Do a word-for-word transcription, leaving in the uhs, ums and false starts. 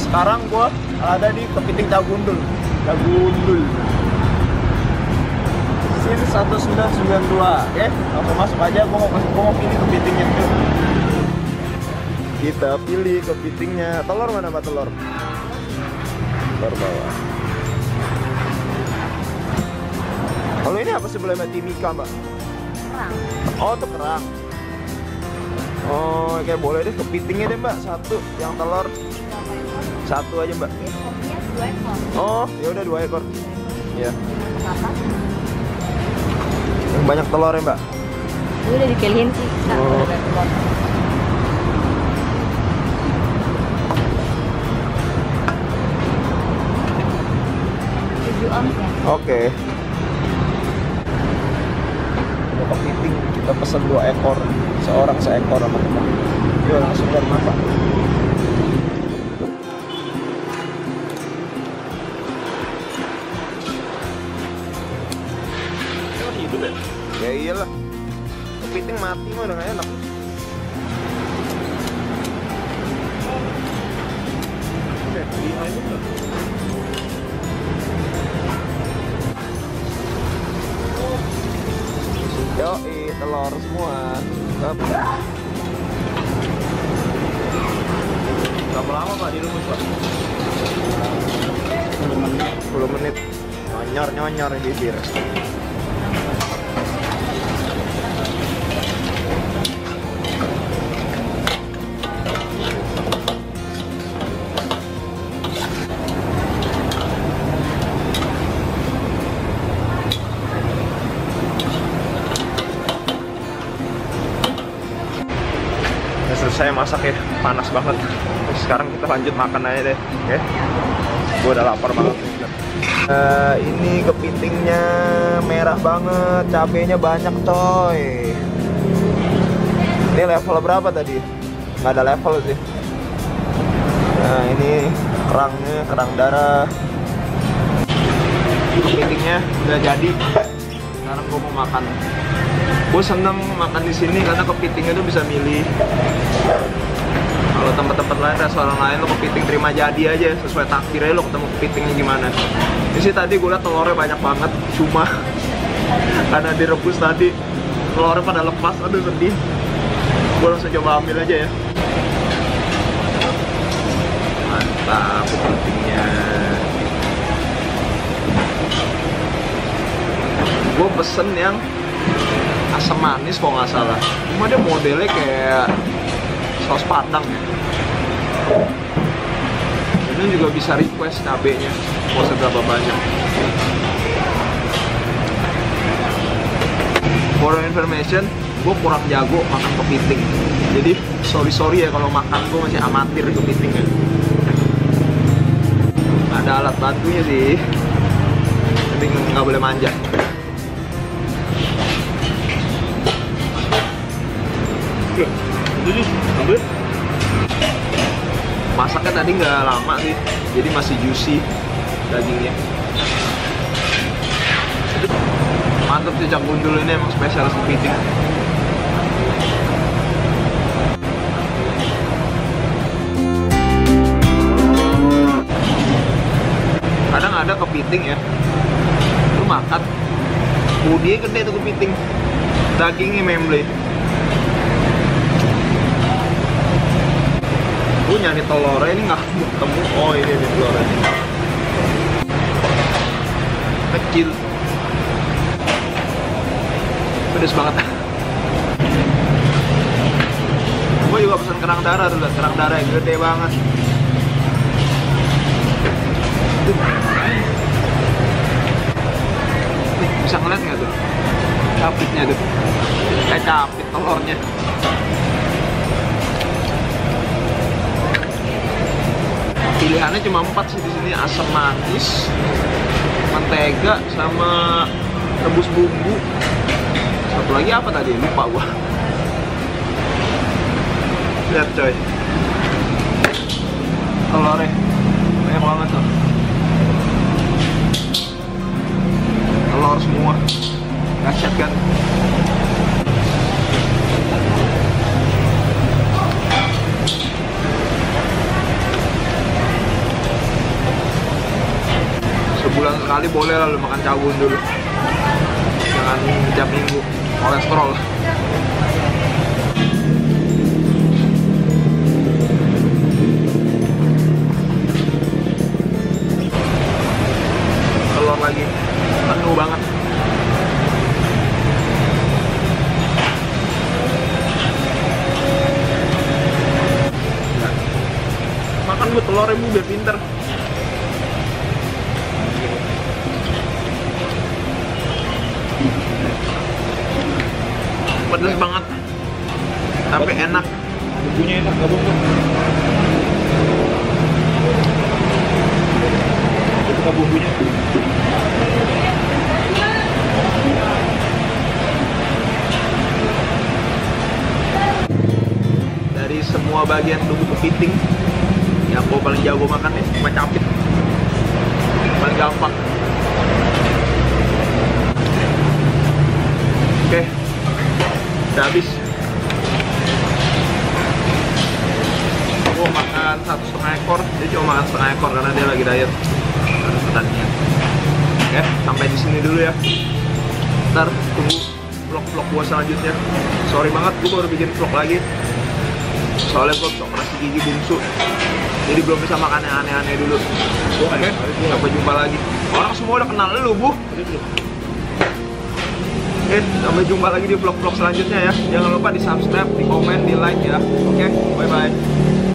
sekarang gua ada di kepiting Cagundul. Cagundul. Sin satu sembilan sembilan dua. Oke, langsung masuk aja. Gua mau gua mau pilih kepitingnya. Kita pilih kepitingnya. Telur mana Pak telur? Telur bawah. Kalau ini apa sebelumnya timika Mbak? Kerang. Oh, itu kerang. Oh, kayak boleh deh kepitingnya deh Mbak, satu. Yang telur satu aja Mbak. Kopinya dua ekor. Oh, ya udah dua ekor. Iya. Kenapa? Yang banyak telur ya Mbak. Ini udah dipilihin sih. Nah, Oh. udah telur. tujuh ons ya. Oke. Ada kepiting, kita pesen dua ekor, seorang seekor sama teman. Yuk langsung dari Pak. Hidup ya? Ya iyalah. Kepiting mati mah udah gak enak. Yoi, telur semua. Berapa lama Pak direbus Pak? sepuluh menit. sepuluh menit. Nyonyor-nyonyor di bibir. Selesai masak ya, panas banget. Terus sekarang kita lanjut makan aja deh, oke? Gue udah lapar banget. Uh, ini kepitingnya merah banget, cabenya banyak coy. Ini level berapa tadi? Nggak ada level sih. Nah ini kerangnya, kerang darah. Kepitingnya udah jadi. Sekarang gue mau makan. Gue seneng makan di sini karena kepitingnya tuh bisa milih. Kalau tempat-tempat lain, restoran lain lo kepiting terima jadi aja, sesuai takdir aja lo ketemu kepitingnya gimana. Di sini tadi gue liat telurnya banyak banget, cuma karena direbus tadi telurnya pada lepas, aduh sedih. Gue langsung coba ambil aja ya. Mantap kepitingnya. Gue pesen yang asam manis kalau nggak salah, cuma dia modelnya kayak saus padang ya. Ini juga bisa request cabenya mau seberapa banyak. For information, gue kurang jago makan kepiting, jadi sorry sorry ya kalau makan gue masih amatir kepitingnya. Ada alat bantunya sih, tapi nggak boleh manja. Jadi ambil. Masaknya tadi nggak lama sih, jadi masih juicy dagingnya. Mantap sih Cagundul ini, emang spesialis kepiting. Kadang ada kepiting ya, lu makan, bodinya gede tuh kepiting, dagingnya memble. Gue nyari telurnya ini nggak ketemu. Oh ini nih telurnya, kecil, pedes banget. Gue juga pesan kerang darah tuh, kerang darah yang gede banget. Nih, bisa ngeliat nggak tuh capitnya tuh, kayak capit telurnya. Pilihannya cuma empat sih di sini, asam manis, mentega, sama rebus bumbu. Satu lagi apa tadi? Lupa gua. Lihat coy, telurnya banyak banget tuh, telur semua, dahsyat kan? sekali boleh lah lu makan cawun dulu. Jangan tiap minggu, kolesterol. Telur lagi, penuh banget. Makan bu telur ibu biar pinter. Pedas banget, tapi enak. Bumbunya enak, gak bumbu. Buka bumbunya. Dari semua bagian tubuh kepiting, yang gue paling jago makan nih cuma capit. Paling gampang. Oke, udah habis. Gue makan satu setengah ekor, dia cuma makan setengah ekor karena dia lagi diet. Harus pertandingan. Oke, sampai di sini dulu ya. Ntar tunggu vlog-vlog gue selanjutnya. Sorry banget, gue baru bikin vlog lagi. Soalnya gue operasi gigi bungsu, jadi belum bisa makan yang aneh-aneh dulu. Oke, sampai jumpa lagi. Orang semua udah kenal lu, Bu. Oke, sampai jumpa lagi di vlog-vlog selanjutnya ya. Jangan lupa di subscribe, di komen, di like ya. Oke, bye-bye.